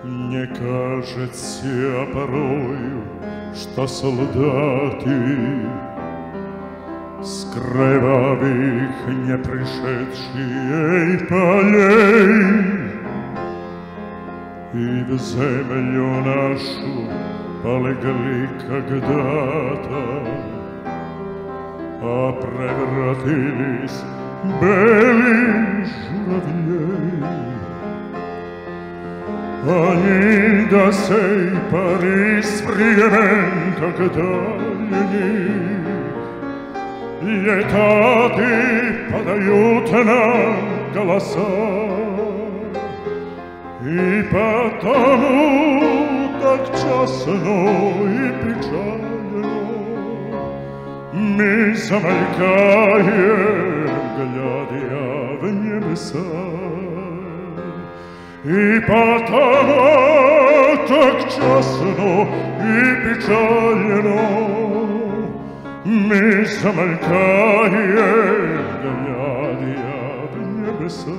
Мне кажется порою, что солдаты с кровавых не пришедшие полей и в землю нашу полегли когда-то, а превратились белых журавлей. Они до сей поры с времен, когда летаты подают нам голоса, и потому так частно и печально мы замолкаем, глядя в небеса. И потому так частно и печально мы замолкаем, глядя в небеса.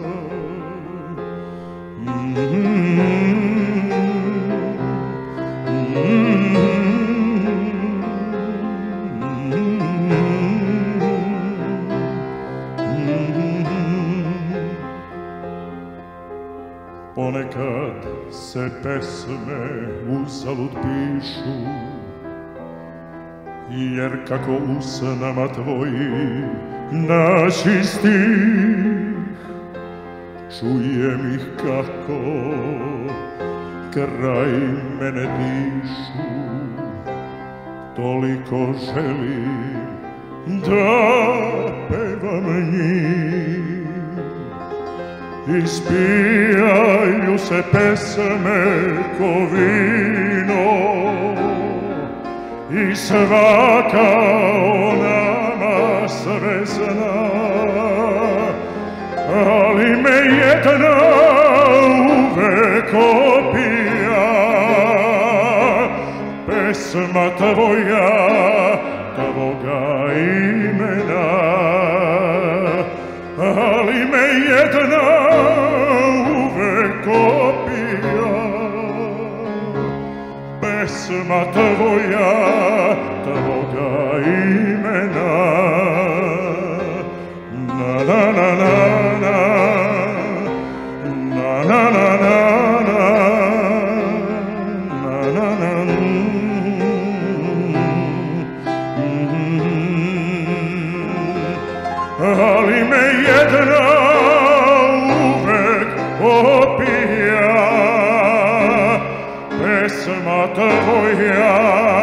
Ponekad se pesme uzalud pišu, jer kako usnama tvojim naši stih, čujem ih kako kraj mene dišu, toliko želim da pevam njih. Ispijaju se pesme ko vino i svaka o nama sve zna, ali me jedna uvek opija, pesma tvoja, tvoga imena. Ali me jedna uvek opija, pesma tvoja, tvoga imena. Na na na na na, na na na na na, na na na. Ali me jedna uvek opija, pesma tvoja.